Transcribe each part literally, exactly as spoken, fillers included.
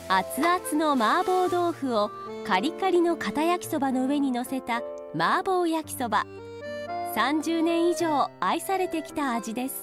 熱々の麻婆豆腐をカリカリの片焼きそばの上に乗せた麻婆焼きそば。さんじゅうねん以上愛されてきた味です。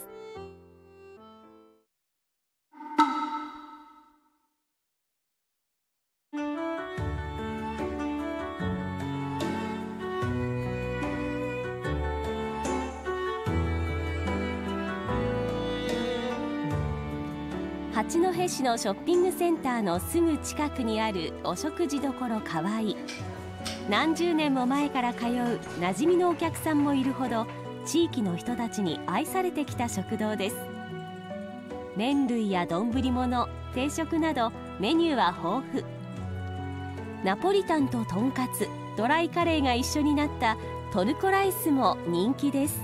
八戸市のショッピングセンターのすぐ近くにあるお食事処かわい。何十年も前から通う馴染みのお客さんもいるほど地域の人たちに愛されてきた食堂です。麺類や丼物、定食などメニューは豊富。ナポリタンととんかつ、ドライカレーが一緒になったトルコライスも人気です。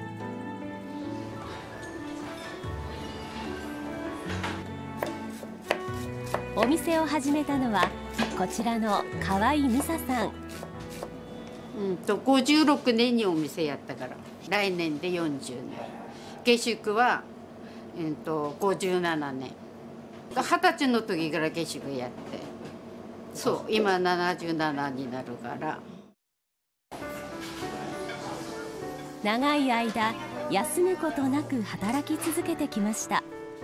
お店を始めたのはこちらの河合美沙さん。 うんとごじゅうろくねんにお店やったから、来年でよんじゅうねん。下宿は、うんとごじゅうななねん。二十歳の時から下宿やって、そう今ななじゅうななになるから。 長い間休むことなく働き続けてきました。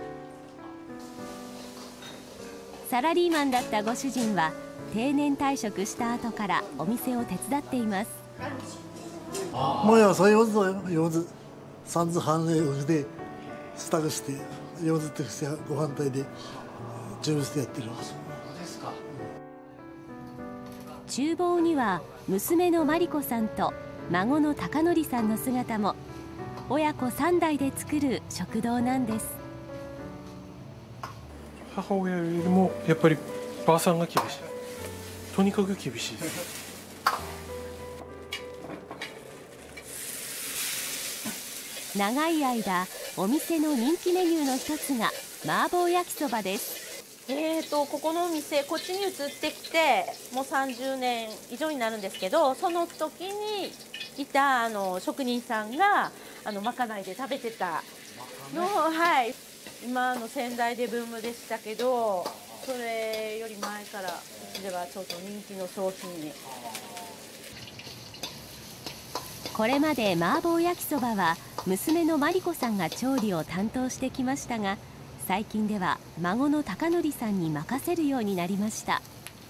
サラリーマンだったご主人は定年退職した後からお店を手伝っています。 もう朝よじだよ。よじさんじはんに起きて支度してよじってしてご飯炊いて準備してやってる。 厨房には娘の真理子さんと孫の貴則さんの姿も。親子さん代で作る食堂なんです。 母親よりもやっぱりばあさんが厳しい。とにかく厳しいです。 長い間お店の人気メニューの一つが麻婆焼きそばです。 えーとここのお店こっちに移ってきてもうさんじゅうねん以上になるんですけど、その時にいたあの職人さんがあのまかないで食べてたのを、はい、今の仙台でブームでしたけど、それより前からうちではちょっと人気の商品に。 これまで麻婆焼きそばは娘の真理子さんが調理を担当してきましたが、最近では孫の貴則さんに任せるようになりました。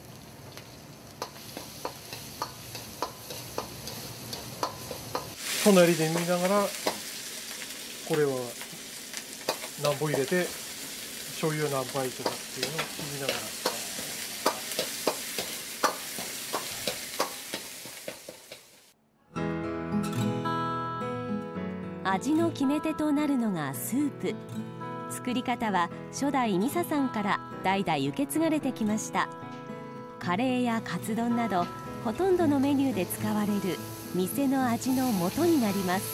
隣で見ながらこれは何本入れて醤油何杯とかっていうのを見ながら。 味の決め手となるのがスープ。作り方は初代美沙さんから代々受け継がれてきました。カレーやカツ丼などほとんどのメニューで使われる店の味の素になります。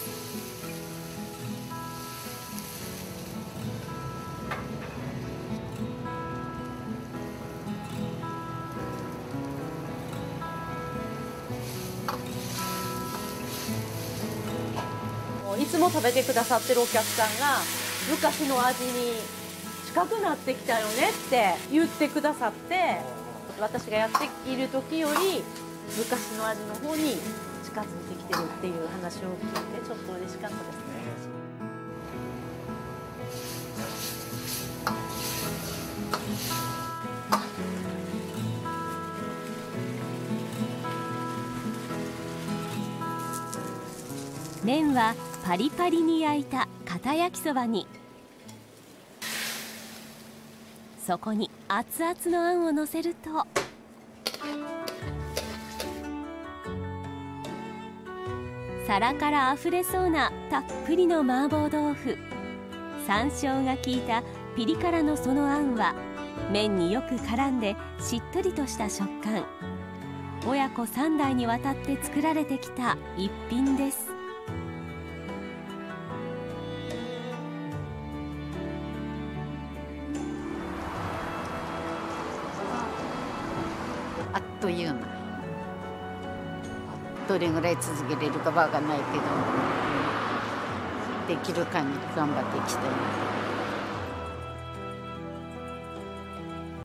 いつも食べてくださってるお客さんが昔の味に近くなってきたよねって言ってくださって、私がやっている時より昔の味の方に近づいてきてるっていう話を聞いてちょっと嬉しかったですね。 麺はパリパリに焼いた片焼きそばに、そこに熱々のあんをのせると皿からあふれそうなたっぷりの麻婆豆腐。山椒が効いたピリ辛のそのあんは麺によく絡んでしっとりとした食感。親子さん代にわたって作られてきた一品です。 あっという間。どれぐらい続けれるかわかんないけど、できる限り頑張っていきたい。